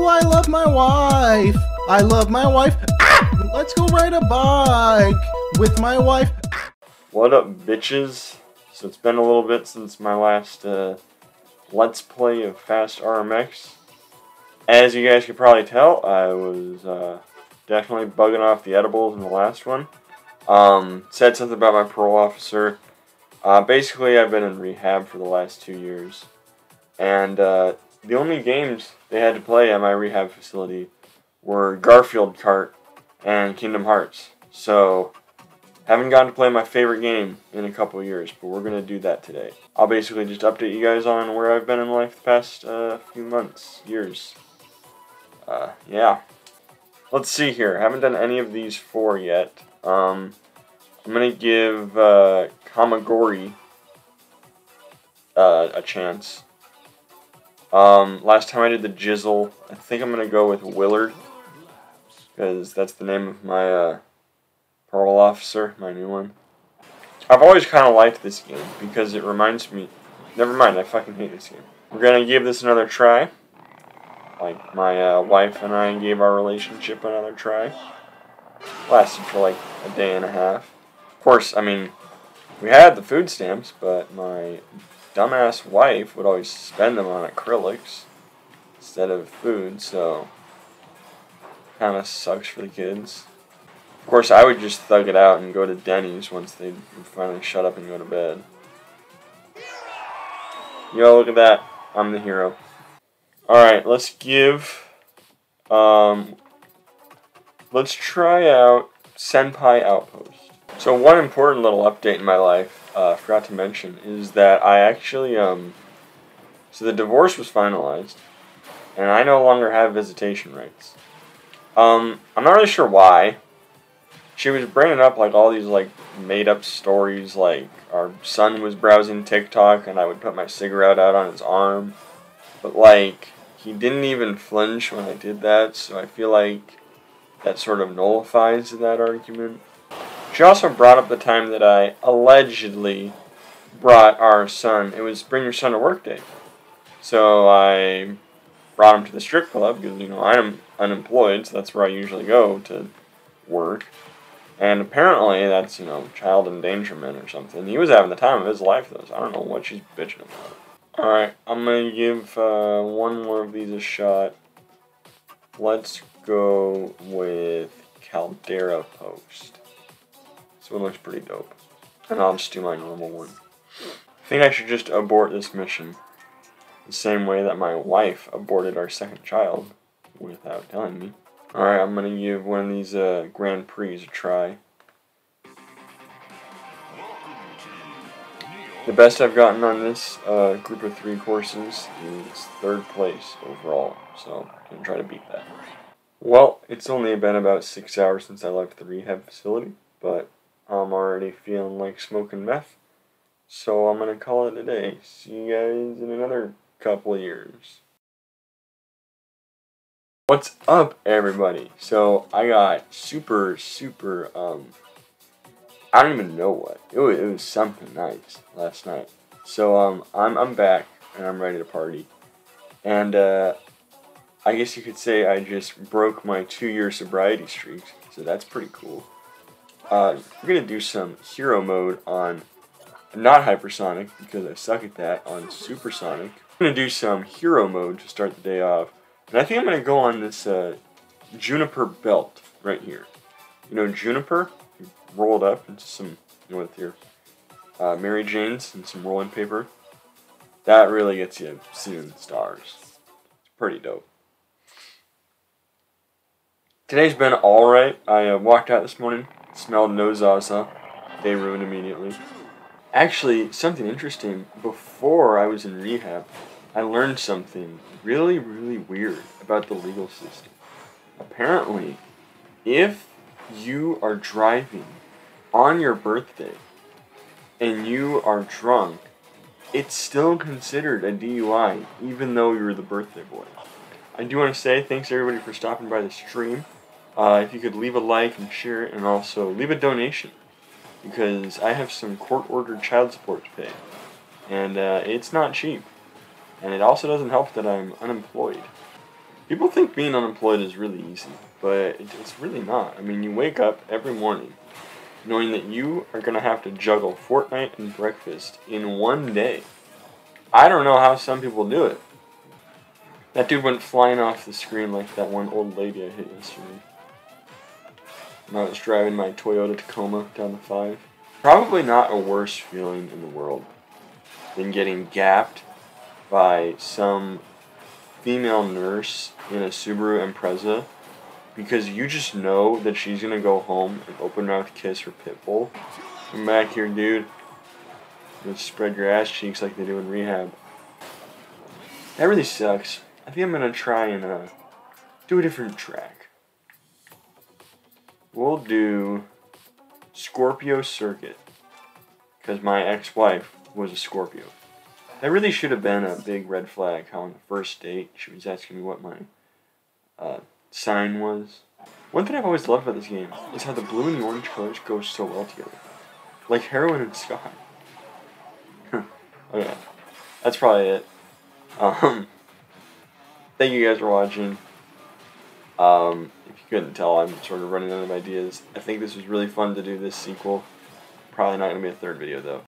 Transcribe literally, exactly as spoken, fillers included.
I love my wife. I love my wife. Ah! Let's go ride a bike with my wife. What up, bitches? So it's been a little bit since my last uh, Let's Play of Fast R M X. As you guys can probably tell, I was uh, definitely bugging off the edibles in the last one. Um, said something about my parole officer. Uh, basically, I've been in rehab for the last two years. And uh, the only games they had to play at my rehab facility were Garfield Kart and Kingdom Hearts. So, haven't gotten to play my favorite game in a couple years, but we're going to do that today. I'll basically just update you guys on where I've been in life the past uh, few months, years. Uh, yeah. Let's see here. I haven't done any of these four yet. Um, I'm going to give uh, Kamagori uh, a chance. Um, last time I did the Jizzle, I think I'm going to go with Willard, because that's the name of my uh, parole officer, my new one. I've always kind of liked this game, because it reminds me... Never mind, I fucking hate this game. We're going to give this another try. Like, my uh, wife and I gave our relationship another try. Lasted for like a day and a half. Of course, I mean, we had the food stamps, but my dumbass wife would always spend them on acrylics instead of food, so kind of sucks for the kids. Of course, I would just thug it out and go to Denny's once they would finally shut up and go to bed. Yo, look at that. I'm the hero. Alright, let's give... Um, let's try out Senpai Outpost. So one important little update in my life, uh, forgot to mention, is that I actually, um... So the divorce was finalized, and I no longer have visitation rights. Um, I'm not really sure why. She was bringing up, like, all these, like, made-up stories, like, our son was browsing TikTok, and I would put my cigarette out on his arm. But, like, he didn't even flinch when I did that, so I feel like that sort of nullifies that argument. She also brought up the time that I allegedly brought our son, it was Bring Your Son to Work Day. So I brought him to the strip club, because, you know, I'm unemployed, so that's where I usually go to work. And apparently that's, you know, child endangerment or something. He was having the time of his life, though, so I don't know what she's bitching about. Alright, I'm going to give uh, one more of these a shot. Let's go with Caldera Post. This one looks pretty dope. And I'll just do my normal one. I think I should just abort this mission. The same way that my wife aborted our second child without telling me. Alright, I'm going to give one of these uh, Grand Prix a try. The best I've gotten on this uh, group of three courses is third place overall, so I'm going to try to beat that. Well, it's only been about six hours since I left the rehab facility, but I'm already feeling like smoking meth, so I'm going to call it a day. See you guys in another couple of years. What's up, everybody? So, I got super, super, um, I don't even know what. It was, it was something nice last night. So, um, I'm, I'm back, and I'm ready to party. And, uh, I guess you could say I just broke my two-year sobriety streak, so that's pretty cool. Uh, we're gonna do some hero mode on, not hypersonic, because I suck at that, on supersonic. I'm gonna do some hero mode to start the day off. And I think I'm going to go on this uh, juniper belt right here. You know, juniper, you roll it up into some, you know, with your uh, Mary Jane's and some rolling paper. That really gets you seeing the stars. It's pretty dope. Today's been alright. I uh, walked out this morning, smelled no Zaza. Day ruined immediately. Actually, something interesting. Before I was in rehab, I learned something really, really weird about the legal system. Apparently, if you are driving on your birthday and you are drunk, it's still considered a D U I, even though you're the birthday boy. I do want to say thanks everybody for stopping by the stream. Uh, if you could leave a like and share it, and also leave a donation, because I have some court-ordered child support to pay, and uh, it's not cheap. And it also doesn't help that I'm unemployed. People think being unemployed is really easy, but it's really not. I mean, you wake up every morning knowing that you are going to have to juggle Fortnite and breakfast in one day. I don't know how some people do it. That dude went flying off the screen like that one old lady I hit yesterday. When I was driving my Toyota Tacoma down the five. Probably not a worse feeling in the world than getting gapped by some female nurse in a Subaru Impreza because you just know that she's gonna go home and open mouth kiss her pit bull. Come back here, dude. Let's spread your ass cheeks like they do in rehab. That really sucks. I think I'm gonna try and uh, do a different track. We'll do Scorpio Circuit because my ex-wife was a Scorpio. That really should have been a big red flag how on the first date she was asking me what my uh, sign was. One thing I've always loved about this game is how the blue and the orange colors go so well together. Like heroin and sky. Okay, that's probably it. Um, thank you guys for watching. Um, if you couldn't tell, I'm sort of running out of ideas. I think this was really fun to do this sequel. Probably not going to be a third video though.